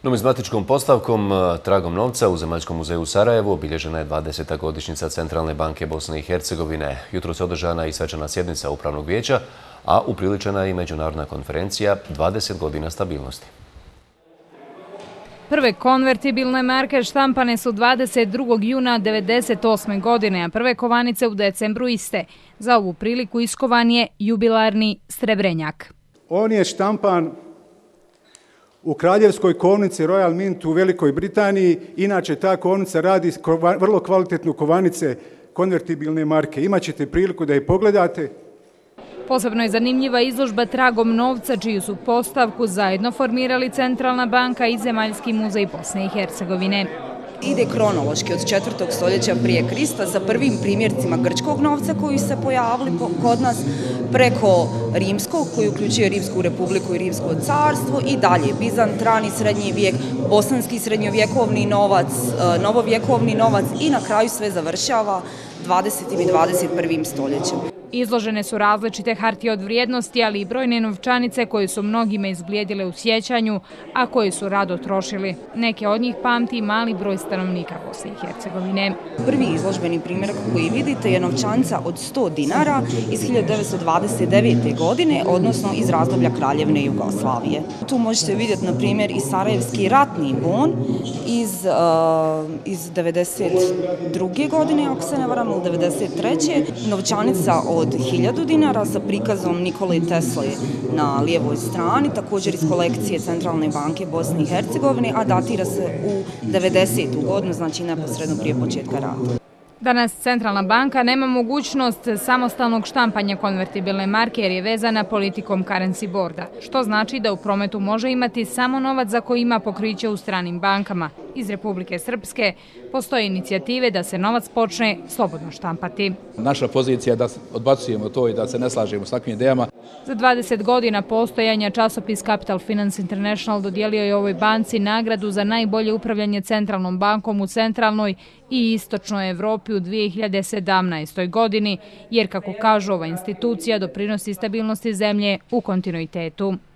Numizmatičkom postavkom Tragom novca u Zemaljskom muzeju u Sarajevu obilježena je 20. godišnjica Centralne banke Bosne i Hercegovine. Jutros je održana i svečana sjednica Upravnog vijeća, a upriličena je i međunarodna konferencija 20 godina stabilnosti. Prve konvertibilne marke štampane su 22. juna 1998. godine, a prve kovanice u decembru iste. Za ovu priliku iskovan je jubilarni srebrenjak. On je štampan u kraljevskoj kovnici Royal Mint u Velikoj Britaniji. Inače, ta kovnica radi vrlo kvalitetnu kovanice konvertibilne marke. Imaćete priliku da je pogledate. Posebno je zanimljiva izložba Tragom novca, čiju su postavku zajedno formirali Centralna banka i Zemaljski muzej Bosne i Hercegovine. Ide kronološki od 4. stoljeća prije Krista sa prvim primjercima grčkog novca koji se pojavili kod nas, preko rimskog koji uključuje Rimsku republiku i Rimsko carstvo i dalje Bizant, rani srednji vijek, bosanski srednjovjekovni novac, novovjekovni novac i na kraju sve završava 20. i 21. stoljećem. Izložene su različite hartije od vrijednosti, ali i brojne novčanice koje su mnogime izblijedile u sjećanju, a koje su rado trošili. Neke od njih pamti mali broj stanovnika Bosne i Hercegovine. Prvi izložbeni primjer koji vidite je novčanica od 100 dinara iz 1929. godine, odnosno iz razdoblja Kraljevne Jugoslavije. Tu možete vidjeti, na primjer, i sarajevski ratni bon iz 92. godine, ako se ne varam, ili 93. Novčanica od 1000 dinara sa prikazom Nikole Tesle na lijevoj strani, također iz kolekcije Centralne banke Bosne i Hercegovine, a datira se u 90. godinu, znači neposredno prije početka rata. Danas Centralna banka nema mogućnost samostalnog štampanja konvertibilne marke jer je vezana politikom currency boarda, što znači da u prometu može imati samo novac za koji ima pokriće u stranim bankama. Iz Republike Srpske postoje inicijative da se novac počne slobodno štampati. Naša pozicija je da odbacujemo to i da se ne slažemo s takvim idejama. Za 20 godina postojanja časopis Capital Finance International dodijelio je ovoj banci nagradu za najbolje upravljanje centralnom bankom u centralnoj i istočnoj Evropi u 2017. godini, jer kako kažu ova institucija doprinosi stabilnosti zemlje u kontinuitetu.